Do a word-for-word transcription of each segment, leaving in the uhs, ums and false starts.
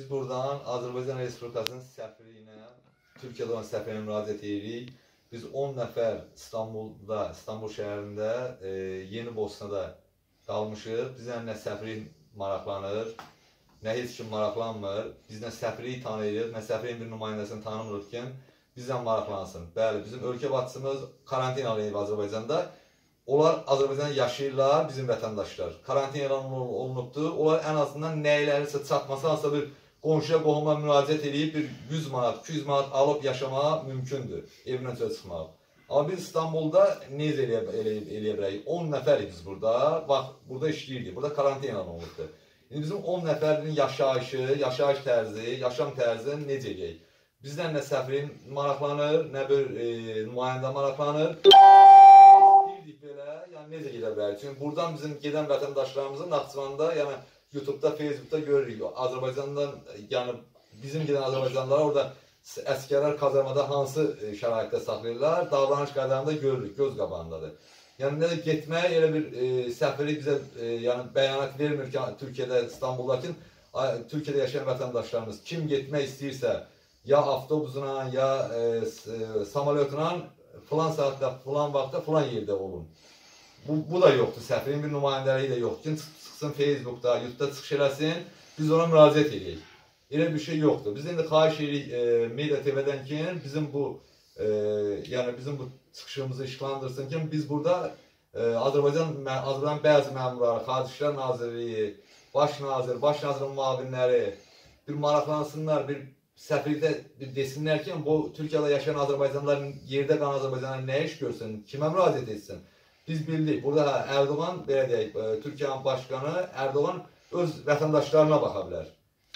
Biz buradan Azərbaycan Respublikasının səfiri ilə Türkiyədə olan səfirinə müraciət edirik. Biz on nəfər İstanbulda, İstanbul şəhərində, e, Yeni Bosnada qalmışıq. Bizlə nə səfirin maraqlanır, nə heç kim maraqlanmır. Biz nə səfiri tanıyırıq, nə səfirin bir nümayəndəsini tanımırıq ki, bizlə maraqlansın. Bəli, bizim ölkə başçımız karantinalıyıq Azərbaycanda. Onlar Azərbaycanda yaşayırlar, bizim vətəndaşlar. Karantin elan olunubdur. Onlar ən azından nəylərisə çatmasa, hansısa bir qonşuya, qohuma müraciət edib bir yüz manat, iki yüz manat alıb yaşamağa mümkündür, evindən çölə çıxmağa. Amma biz İstanbulda necə eləyə, eləyə, eləyə bilərik? on nəfərik biz burada, bax, burada işləyirdik, burada karantin elan olunubdur. İndi bizim on nəfərin yaşayışı, yaşayış tərzi, yaşam tərzi necə eləyək? Bizdən nə səfirin maraqlanır, nə bir e, nümayəndə maraqlanır. İstəyirdik belə, yəni necə gedə bilərik? Çünki buradan bizim gedən vətəndaşlarımızın Naxçıvanda, yəni YouTube'da, Facebook'da görürük. Azərbaycandan, yəni bizim gedən Azərbaycanlılar orada əskərlər kazarmada hansı şəraitdə saxlayırlar, davranış qaydalarında görürük, göz qabağındadır. Yəni nə də getməyə elə bir e, səfiri bizə e, yəni bəyanat vermir ki, Türkiyədə, İstanbuldakı Türkiyədə yaşayan vətəndaşlarımız kim getmək istəyirsə, ya avtobusla, ya e, e, samolyotla filan saatda, filan vaxtda, filan yerdə olun. Bu, bu da yoxdur, səfirin bir nümayəndəliyi də yoxdur. Çıxsın Facebook'da, YouTube'da çıxış eləsin, biz ona müraciət edirik. Elə bir şey yoxdur. Biz indi xahiş edirik e, Media T V'dən ki, bizim bu e, yəni bizim bu çıxışımızı işlandırsın ki, biz burada e, Azərbaycan Azərbaycan bəzi məmurları, Xarici İşlər Nazirliyi, Baş Nazir, Baş Nazirin müavinləri bir maraqlansınlar, bir səfirlikdə bir desinlər ki, bu Türkiyədə yaşayan Azərbaycanlıların yerdə qalan Azərbaycanlar nə iş görsün, kimə müraciət etsin? Biz bildik, burada Erdoğan, belə deyək, Türkiyənin başkanı Erdoğan öz vətəndaşlarına baxa bilər.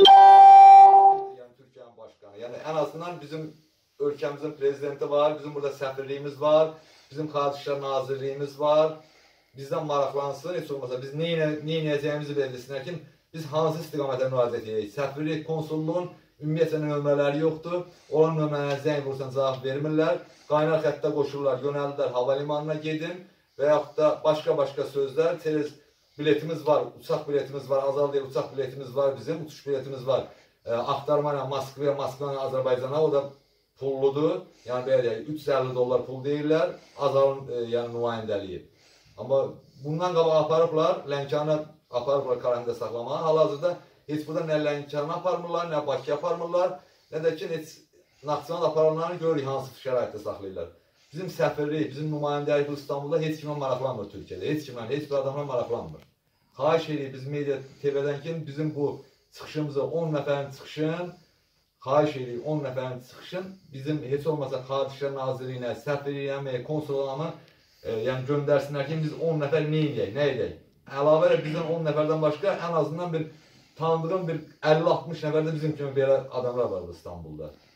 Yəni Türkiyənin başkanı. Yəni ən azından bizim ölkəmizin prezidenti var, bizim burada səfirliyimiz var, bizim Xarici İşlər Nazirliyimiz var. Bizdən maraqlansın, heç olmasa biz nə edəcəyimizi belirsinlər ki, biz hansı istiqamətə müraciət edirik? Səfirlik, konsulluğun ümumiyyətlə nömrələri yoxdur. Olan nömrələrə zəng vursan cavab vermirlər. Qaynar xəttə qoşurlar, yönəldilər hava limanına gedin. Və yaxud da başqa-başqa sözlər, tez biletimiz var, uçaq biletimiz var, azal deyil, uçaq biletimiz var bizim, uçuş biletimiz var. E, Axtarma ilə Moskvaya, Moskvadan Azərbaycana, o da pulludur. Yəni belə deyək, üç yüz əlli dollar pul deyirlər, azalın e, yəni nümayəndəliyi. Amma bundan qabaq aparıblar, Lənkəranı aparıblar karantinada saxlamağa. Hal-hazırda heç burada nə Lənkəranı aparmırlar, nə Bakıya aparmırlar, nə də ki, heç Naxçıvanda aparanlarını görürük hansı şəraitdə saxlayırlar. Bizim səfirlik, bizim nümayəndəlik bu İstanbulda heç kimə maraqlanmır Türkiyədə. Heç kimə, heç bir adamla maraqlanmır. Xahiş edirik biz Media T V'dən ki, bizim bu çıxışımızı on nəfərin çıxışın, xahiş edirik on nəfərin çıxışın, bizim heç olmasa Xarici İşlər Nazirliyinə, səfirliyinə, konsulluğuna e, yəni göndərsinlər ki, biz on nəfər nə edək, nə edək. Əlavə ilə bizdən on nəfərdən başqa ən azından bir tanıdığım bir əlli altmış nəfərdə bizim kimi belə adamlar var İstanbulda.